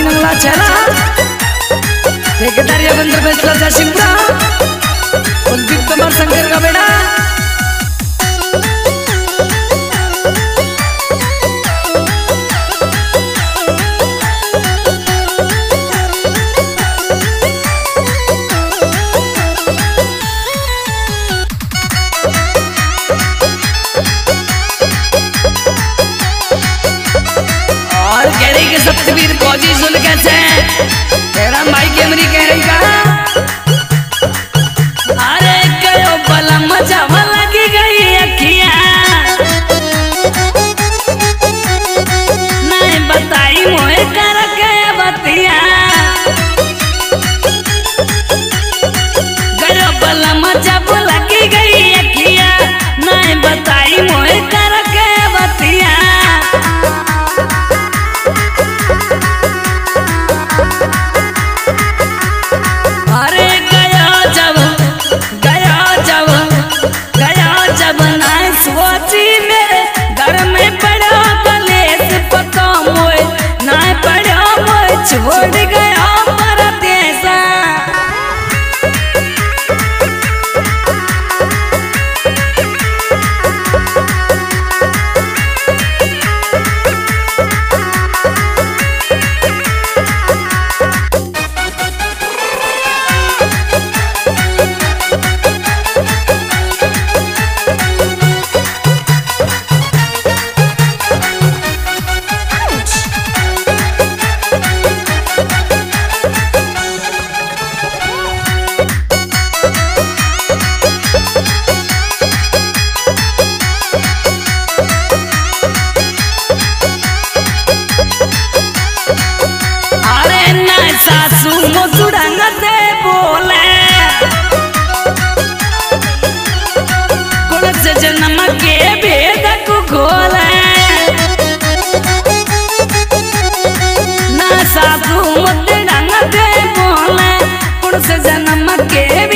मंगला चला ठेकेदार बंदर फैसला जाशिमपुरा कुलदीप कुमार शंकर का बेटा सप्तवीर फौजी सुन कैसे तेरा भाई के अमरी कह रही का अरे कयो बला मजा लगी गई अखिया नहीं बताई मोए कर के बतिया कयो बला मजा लगी गई अखिया नहीं बताई मोए कर के बतिया छोड़ गया परदेसा सासू मोसुड़ंग दे बोले कुल से जन्म के भेद को खोले ना सासू मोसुड़ंग दे बोले कुल से जन्म के